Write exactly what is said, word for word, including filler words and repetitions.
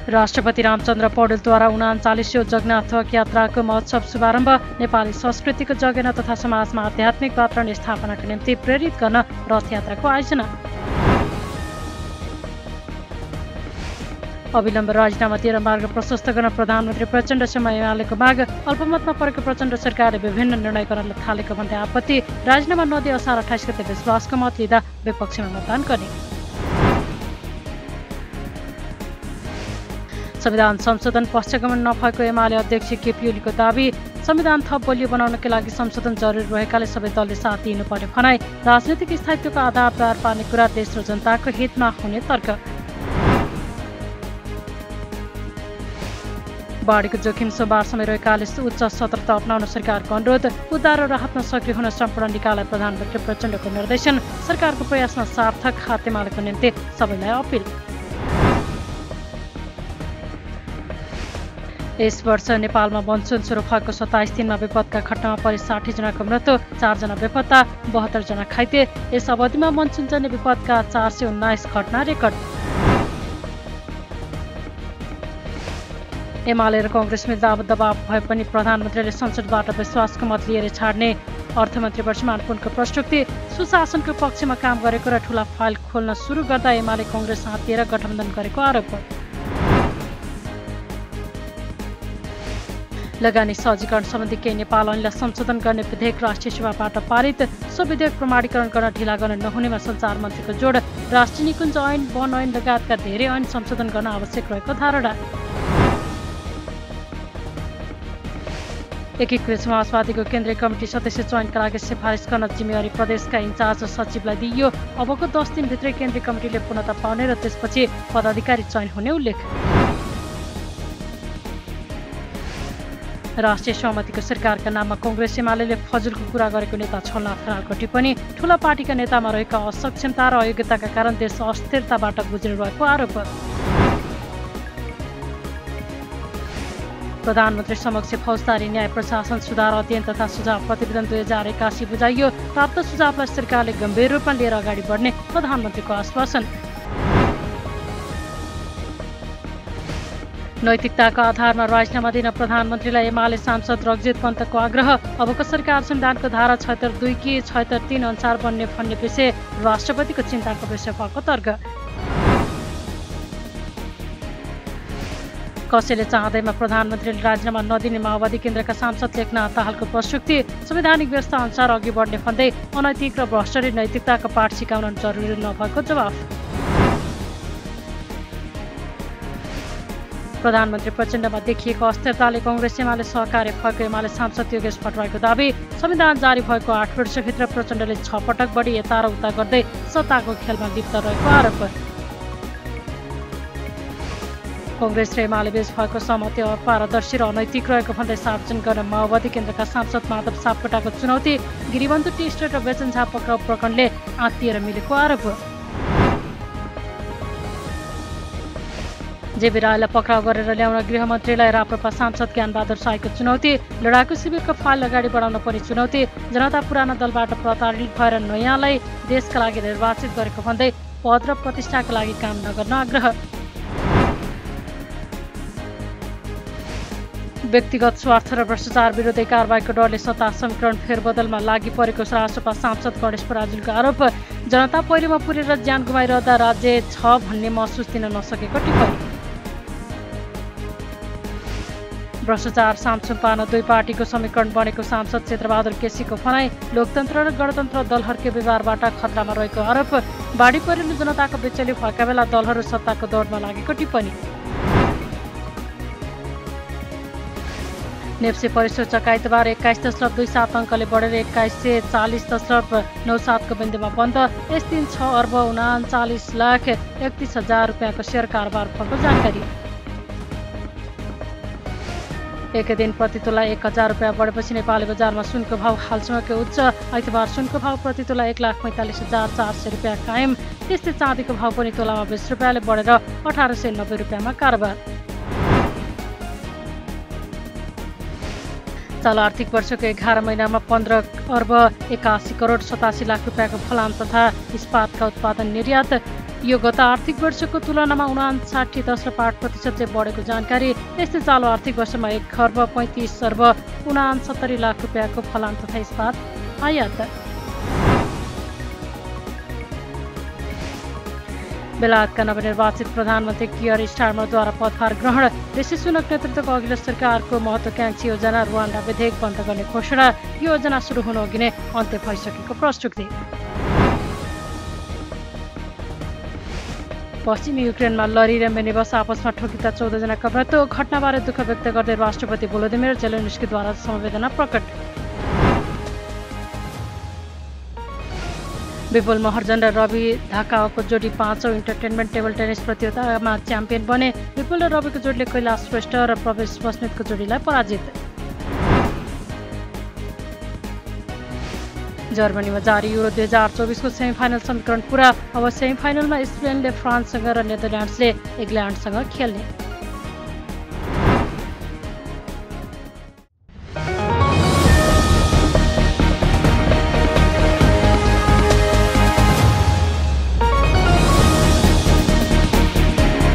राष्ट्रपति रामचन्द्र पौडेलद्वारा उनाचालिसौँ जगन्नाथ यात्राको महोत्सव शुभारम्भ। नेपाली संस्कृतिको जगेर्ना तथा समाजमा आध्यात्मिक वातावरण स्थापनाका निम्ति प्रेरित गर्न रथयात्राको आयोजना। अविलम्ब राजीनामा दिएर मार्ग प्रशस्त गर्न प्रधानमन्त्री प्रचण्डसम्म एमालेको माग। अल्पमतमा परेको प्रचण्ड सरकारले विभिन्न निर्णय गर्न थालेको भन्दै आपत्ति। राजीनामा नदिए असार अठाइस गते विश्वासको मत लिँदा विपक्षमा मतदान गर्ने। संविधान संशोधन पक्षगमन नभएको एमाले अध्यक्ष केपी ओलीको दावी। संविधान थप बलियो बनाउनका लागि संशोधन जरुरी रहेकाले सबै दलले साथ दिनुपर्ने भनाई। राजनीतिक स्थायित्वको आधार तयार पार्ने कुरा देश र जनताको हितमा हुने तर्क। बाढीको जोखिम सोमबारसम्म रहेकाले उच्च सतर्कता अप्नाउन सरकारको अनुरोध। उद्धार र राहतमा सक्रिय हुन सम्पूर्ण निकायलाई प्रधानमन्त्री प्रचण्डको निर्देशन। सरकारको प्रयासमा सार्थक हातेमालाको निम्ति सबैलाई अपिल। यस वर्ष नेपालमा मनसुन सुरु भएको सत्ताइस दिनमा विपदका घटनामा परि साठी जनाको मृत्यु, चारजना बेपत्ता, बहत्तर जना घाइते। यस अवधिमा मनसुनजन्य विपदका चार सय उन्नाइस घटना रेकर्ड। एमाले र कङ्ग्रेसमा दाब दबाव भए पनि प्रधानमन्त्रीले संसदबाट विश्वासको मत लिएर छाड्ने। अर्थमन्त्री वर्षमान पुनको प्रस्तुति। सुशासनको पक्षमा काम गरेको र ठूला फाइल खोल्न सुरु गर्दा एमाले कङ्ग्रेस हातिएर गठबन्धन गरेको आरोप। लगानी सहजीकरण सम्बन्धी केही नेपाल ऐनलाई संशोधन गर्ने विधेयक राष्ट्रिय सभाबाट पारित। सो विधेयक प्रमाणीकरण गर्न ढिला गर्न नहुनेमा सञ्चार मन्त्रीको जोड। राष्ट्रिय निकुञ्ज ऐन, वन ऐन लगायतका धेरै ऐन संशोधन गर्न आवश्यक रहेको धारणा। एकीकृत समाजवादीको केन्द्रीय कमिटी सदस्य चयनका लागि सिफारिस गर्न जिम्मेवारी प्रदेशका इन्चार्ज सचिवलाई दिइयो। अबको दस दिनभित्रै केन्द्रीय कमिटीले पूर्णता पाउने र त्यसपछि पदाधिकारी चयन हुने उल्लेख। राष्ट्रिय सहमतिको सरकारका नाममा कङ्ग्रेस एमाले फजुलको कुरा गरेको नेता छलनाथ खनालको टिप्पणी। ठूला पार्टीका नेतामा रहेका असक्षमता र अयोग्यताका कारण देश अस्थिरताबाट गुज्रिरहेको आरोप। प्रधानमन्त्री समक्ष फौजदारी न्याय प्रशासन सुधार अध्ययन तथा सुझाव प्रतिवेदन दुई हजार एकासी बुझाइयो। प्राप्त सुझावलाई सरकारले गम्भीर रूपमा लिएर अगाडि बढ्ने प्रधानमन्त्रीको आश्वासन। नैतिकताको आधारमा राजीनामा दिन प्रधानमन्त्रीलाई एमाले सांसद रगजित पन्तको आग्रह। अबको सरकार संविधानको धारा छयत्तर दुई कि छयत्तर तीन अनुसार बन्ने भन्ने विषय राष्ट्रपतिको चिन्ताको विषय भएको तर्क। कसैले चाहँदैमा प्रधानमन्त्रीले राजीनामा नदिने माओवादी केन्द्रका सांसद लेखनाथ दाहालको प्रस्तुति। संवैधानिक व्यवस्था अनुसार अघि बढ्ने भन्दै अनैतिक र भ्रष्टरी नैतिकताको पाठ सिकाउन जरुरी नभएको जवाफ। प्रधानमन्त्री प्रचण्डमा देखिएको अस्थिरताले कङ्ग्रेस एमाले सहकार्य भएको एमाले सांसद योगेश भट्टराईको दावी। संविधान जारी भएको आठ वर्षभित्र प्रचण्डले छ पटक बढी यता र उता गर्दै सत्ताको खेलमा लिप्त रहेको आरोप। कङ्ग्रेस र एमाले बीच भएको सहमति अपारदर्शी र अनैतिक रहेको भन्दै सार्वजनिक गर्न माओवादी केन्द्रका सांसद माधव सापकोटाको चुनौती। गिरिबन्धु टी स्टेट र बेचन झा पक्राउ प्रकरणले आत्तिएर मिलेको आरोप। जेबी राईलाई पक्राउ गरेर ल्याउन गृहमन्त्रीलाई राप्रपा सांसद ज्ञानबहादुर साईको चुनौती। लडाकु शिविरको फाइल अगाडि बढाउन पर्ने चुनौती। जनता पुराना दलबाट प्रताडित भएर नयाँलाई देशका लागि निर्वाचित गरेको भन्दै पद र प्रतिष्ठाका लागि काम नगर्न आग्रह। व्यक्तिगत स्वार्थ र भ्रष्टाचार विरोधी कारबाहीको डरले सत्ता समीकरण फेरबदलमा लागि परेको राष्ट्रपा सांसद गणेश पराजुलीको आरोप। जनता पहिरोमा पुरेर ज्यान गुमाइरहँदा राज्य छ भन्ने महसुस दिन नसकेको टिप्पणी। भ्रष्टाचार सामसुम पार्न दुई पार्टीको समीकरण बनेको सांसद क्षेत्रबहादुर केसीको भनाई। लोकतन्त्र र गणतन्त्र दलहरूकै व्यवहारबाट खतरामा रहेको आरोप। बाढी पहिरोले जनताको बेचैली भएका बेला दलहरू सत्ताको दौडमा लागेको टिप्पणी। नेप्से परिषद चकाइतबार एक्काइस दशमलव दुई सात अङ्कले बढेर एक्काइस सय चालिस दशमलव नौ सातको बिन्दुमा बन्द। यस दिन छ अर्ब उनाचालिस लाख एकतिस हजार रुपियाँको सेयर कारोबार भएको जानकारी। एक दिन प्रति तोला एक हजार रुपियाँ बढेपछि नेपाली बजारमा सुनको भाव हालसम्मकै उच्च। आइतबार सुनको भाव प्रति तोला एक लाख पैँतालिस हजार चार सय रुपियाँ कायम। त्यस्तै चाँदीको भाव पनि तोलामा बिस रुपियाँले बढेर अठार सय नब्बे रुपियाँमा कारोबार। चालु आर्थिक वर्षको एघार महिनामा पन्ध्र अर्ब एकासी करोड सतासी लाख रुपियाँको फलाम तथा इस्पातका उत्पादन निर्यात यो गत आर्थिक वर्षको तुलनामा उनासाठी दशमलव आठ प्रतिशतले बढेको जानकारी। यस्तै चालु आर्थिक वर्षमा एक खर्ब पैँतिस अर्ब उनासत्तरी लाख रुपियाँको फलाम तथा इस्पात आयात। बेलायतका नवनिर्वाचित प्रधानमन्त्री कियर स्टारमरद्वारा पदभार ग्रहण। ऋषि सुनक नेतृत्वको अघिल्लो सरकारको महत्वाकांक्षी योजना रुवान्डा विधेयक बन्द गर्ने घोषणा। योजना सुरु हुनु अघि नै अन्त्य भइसकेको प्रश्नोक्ति। पश्चिमी युक्रेनमा लरी र मिनिबस आपसमा ठोकिँदा चौध जनाका मृत्यु। घटनाबारे दुःख व्यक्त गर्दै राष्ट्रपति भोलोदिमिर जेलेन्स्कीद्वारा संवेदना प्रकट। विपुल महर्जन र रवि धाकावाको जोडी पाँचौं इन्टरटेनमेन्ट टेबल टेनिस प्रतियोगितामा च्याम्पियन बने। विपुल र रविको जोडीले कैलाश श्रेष्ठ र प्रवेश बस्नेतको जोडीलाई पराजित। जर्मनीमा जारी युरो दुई हजार चौबिसको सेमिफाइनल समीकरण पुरा। अब सेमिफाइनलमा स्पेनले फ्रान्ससँग र नेदरल्यान्ड्सले इङ्ल्यान्डसँग खेल्ने।